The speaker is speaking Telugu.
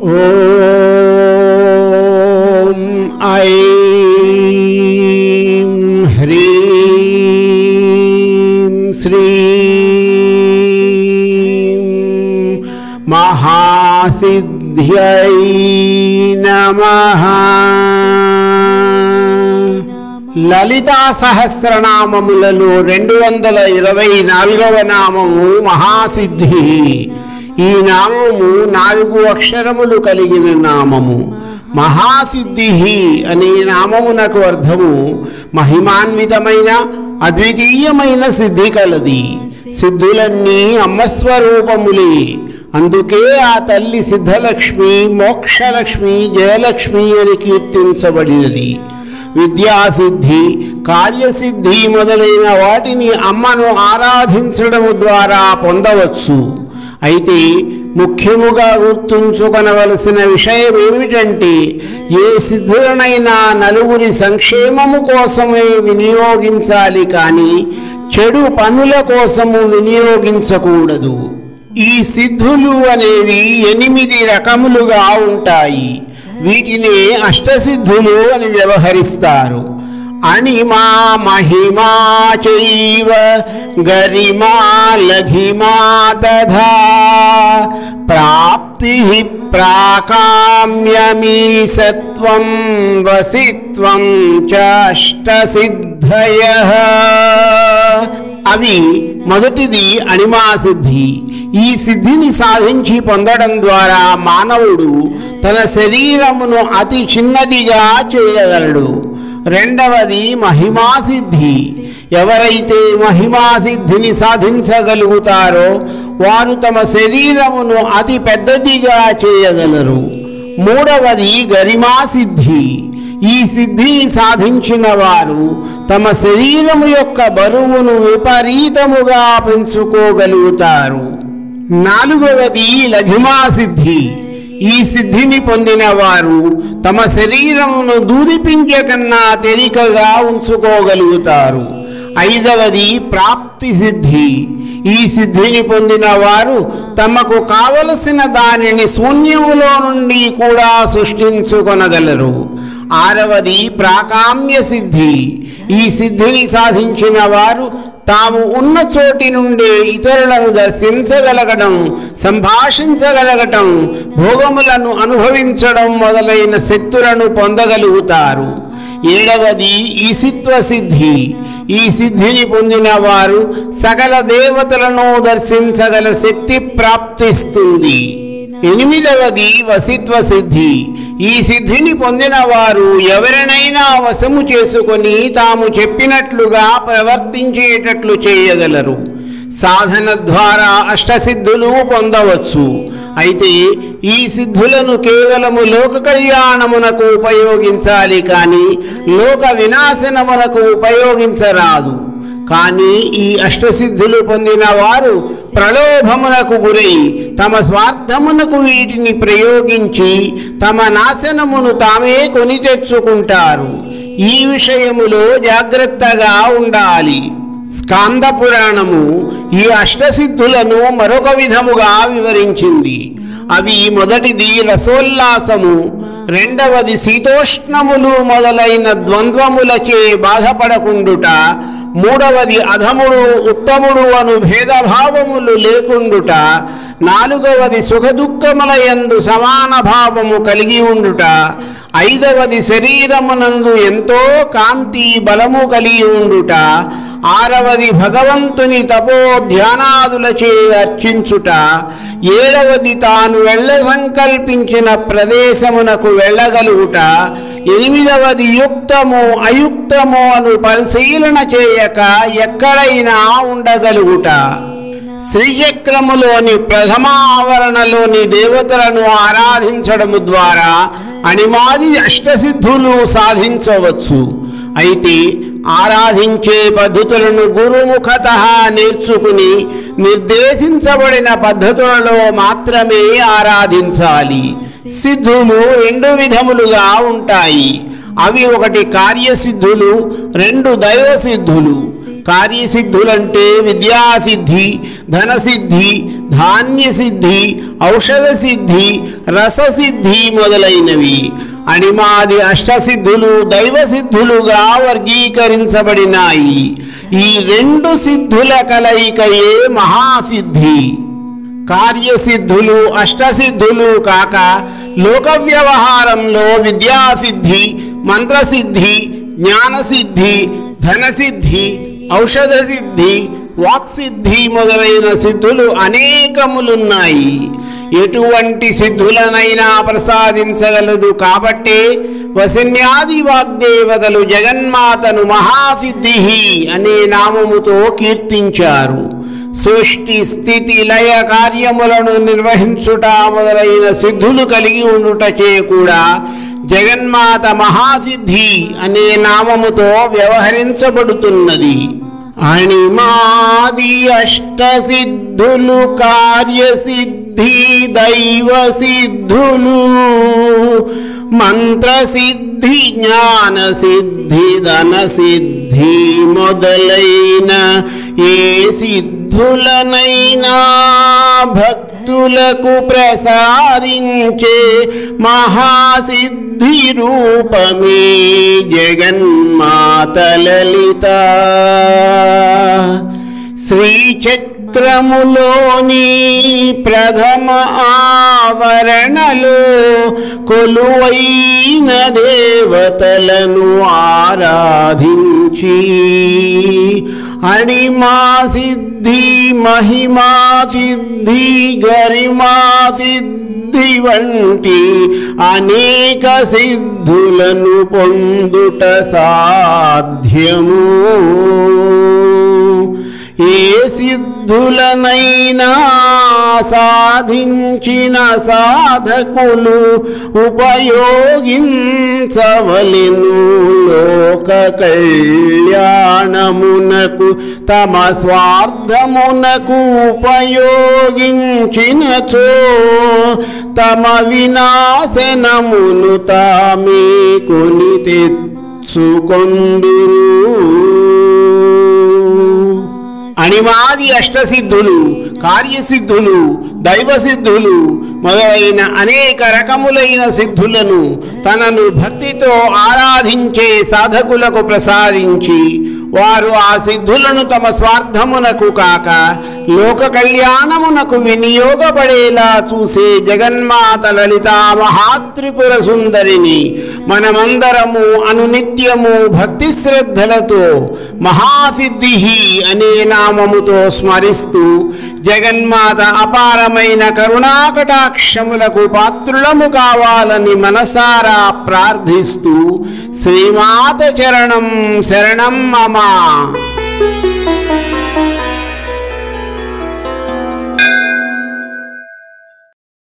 ఓం ఐం హ్రీం శ్రీం మహాసిద్ధ్యై నమః. లలితా సహస్రనామములలో 224వ నామము మహాసిద్ధి. ఈ నామము 4 అక్షరములు కలిగిన నామము. మహాసిద్ధి అనే నామమునకు అర్థము మహిమాన్వితమైన అద్వితీయమైన సిద్ధి కలది. సిద్ధులన్నీ అమ్మస్వరూపములే. అందుకే ఆ తల్లి సిద్ధలక్ష్మి, మోక్షలక్ష్మి, జయలక్ష్మి అని కీర్తించబడినది. విద్యాసిద్ధి, కార్యసిద్ధి మొదలైన వాటిని అమ్మను ఆరాధించడం ద్వారా పొందవచ్చు. అయితే ముఖ్యముగా గుర్తుంచుకొనవలసిన విషయం ఏమిటంటే, ఏ సిద్ధులనైనా నలుగురి సంక్షేమము కోసమే వినియోగించాలి కానీ చెడు పనుల కోసము వినియోగించకూడదు. ఈ సిద్ధులు అనేవి 8 రకములుగా ఉంటాయి. వీటిని అష్టసిద్ధులు అని వ్యవహరిస్తారు. అణిమా, మహిమా చైవ గరిమా లఘిమా తథా ప్రాప్తి ప్రాకామ్యమీసత్వం వసిత్వం చ అష్టసిద్ధయః. అవి మొదటిది అణిమా సిద్ధి. ఈ సిద్ధిని సాధించి పొందడం ద్వారా మానవుడు తన శరీరమును అతి చిన్నదిగా చేయగలడు. రెండవది మహిమాసిద్ధి. ఎవరైతే మహిమాసిద్ధిని సాధించగలుగుతారో వారు తమ శరీరమును అతి పెద్దదిగా చేయగలరు. మూడవది గరిమాసిద్ధి. ఈ సిద్ధిని సాధించిన వారు తమ శరీరము యొక్క బరువును విపరీతముగా పెంచుకోగలుగుతారు. నాలుగవది లఘిమాసిద్ధి. ఈ సిద్ధిని పొందిన వారు తమ శరీరమును దూదిపించకన్నా తేలికగా ఉంచుకోగలుగుతారు. ఐదవది ప్రాప్తి సిద్ధి. ఈ సిద్ధిని పొందిన వారు తమకు కావలసిన దానిని శూన్యములో నుండి కూడా సృష్టించుకొనగలరు. ఆరవది ప్రాకామ్య సిద్ధి. ఈ సిద్ధిని సాధించిన వారు తాము ఉన్న చోటి నుండి ఇతరులను దర్శించగలగడం, సంభాషించగలగటం, భోగములను అనుభవించడం మొదలైన శక్తులను పొందగలుగుతారు. ఏడవది ఈశిత్వ సిద్ధి. ఈ సిద్ధిని పొందిన వారు సకల దేవతలను దర్శించగల శక్తి ప్రాప్తిస్తుంది. ఎనిమిదవది వసిత్వ సిద్ధి. ఈ సిద్ధిని పొందిన వారు ఎవరినైనా వశము చేసుకొని తాము చెప్పినట్లుగా ప్రవర్తించేటట్లు చేయగలరు. సాధన ద్వారా అష్టసిద్ధులు పొందవచ్చు. అయితే ఈ సిద్ధులను కేవలము లోక కళ్యాణమునకు ఉపయోగించాలి కానీ లోక వినాశనమునకు ఉపయోగించరాదు. కానీ ఈ అష్టసిద్ధులు పొందిన వారు ప్రలోభమునకు గురై తమ స్వార్థమునకు వీటిని ప్రయోగించి తమ నాశనమును తామే కొని తెచ్చుకుంటారు. ఈ విషయములో జాగ్రత్తగా ఉండాలి. స్కాంద పురాణము ఈ అష్టసిద్ధులను మరొక విధముగా వివరించింది. అవి మొదటిది రసోల్లాసము, రెండవది శీతోష్ణములు మొదలైన ద్వంద్వములచే బాధపడకుండుట, మూడవది అధముడు ఉత్తముడు అను భేదభావములు లేకుండుట, నాలుగవది సుఖదుఖములయందు సమాన భావము కలిగి ఉండుట, ఐదవది శరీరమునందు ఎంతో కాంతి బలము కలిగి ఉండుట, ఆరవది భగవంతుని తపో ధ్యానాదులచే అర్చించుట, ఏడవది తాను వెళ్ళ సంకల్పించిన ప్రదేశమునకు వెళ్ళగలుగుట, ఎనిమిదవది యుక్తము అయుక్తము అను పరిశీలన చేయక ఎక్కడైనా ఉండగలుగుట. శ్రీచక్రములోని ప్రథమ ఆవరణలోని దేవతలను ఆరాధించడము ద్వారా అణిమాది అష్టసిద్ధులు సాధించవచ్చు. అయితే ఆరాధించే పద్ధతులను గురుముఖత నేర్చుకుని నిర్దేశించబడిన పద్ధతులలో మాత్రమే ఆరాధించాలి. సిద్ధులు 2 విధములుగా ఉంటాయి. అవి ఒకటి కార్యసిద్ధులు, 2 దైవ సిద్ధులు. కార్యసిద్ధులంటే విద్యాసిద్ధి, ధనసిద్ధి, ధాన్యసిద్ధి, ఔషధ సిద్ధి, రససిద్ధి మొదలైనవి. అణిమాది అష్టసిద్ధులు దైవసిద్ధులుగా వర్గీకరించబడినాయి. ఈ రెండు సిద్ధుల కలయికయే మహాసిద్ధి. కార్యసిద్ధులు అష్టసిద్ధులు కాక లోక వ్యవహారంలో విద్యాసిద్ధి, మంత్రసిద్ధి, జ్ఞానసిద్ధి, ధనసిద్ధి, ఔషధ సిద్ధి, వాక్సిద్ధి మొదలైన సిద్ధులు అనేకములున్నాయి. ఎటువంటి సిద్ధులనైనా ప్రసాదించగలదు. కాబట్టే వసిన్యాది వాగ్దేవతలు జగన్మాతను మహాసిద్ధి అనే నామముతో కీర్తించారు. సృష్టి స్థితి లయ కార్యములను నిర్వహించుట మొదలైన సిద్ధులు కలిగి ఉండుటచే కూడా జగన్మాత మహాసిద్ధి అనే నామముతో వ్యవహరించబడుతున్నది. అణిమాది అష్టసిద్ధులు కార్యసిద్ధి, దైవసిద్ధులు, మంత్రసిద్ధి, జ్ఞానసిద్ధి, ధనసిద్ధి మొదలైన ఏ సిద్ధులనైనా భక్తులకు ప్రసాదించే మహాసిద్ధి రూపమే జగన్మాత లలిత. శ్రీచక్రములోని ప్రథమ ఆవరణలో కొలువైన దేవతలను ఆరాధించి అణిమా సిద్ధి, మహిమా సిద్ధి, గరిమా సిద్ధి వంటి అనేక సిద్ధులను పొందుట సాధ్యము. ఏ సిద్ధులనైనా సాధించిన సాధకులు ఉపయోగించవలెను లోక కళ్యాణమునకు. తమ స్వార్థమునకు ఉపయోగించినచో తమ వినాశనమును తామే కొని తెచ్చుకొందురు. అణిమాది అష్టసిద్ధులు, కార్యసిద్ధులు, దైవసిద్ధులు మొదలైన అనేక రకములైన సిద్ధులను తనను భక్తితో ఆరాధించే సాధకులకు ప్రసాదించి వారు ఆ సిద్ధులను తమ స్వార్థమునకు కాక లోక కళ్యాణమునకు వినియోగపడేలా చూసే జగన్మాత లలితా మహాత్రిపుర సుందరిని మనమందరము అనునిత్యము భక్తి శ్రద్ధలతో మహాసిద్ధి అనే నామముతో స్మరిస్తూ జగన్మాత అపారమైన కరుణాకటాక్షములకు పాత్రులము కావాలని మనసారా ప్రార్థిస్తూ శ్రీమాత చరణం శరణం మమ.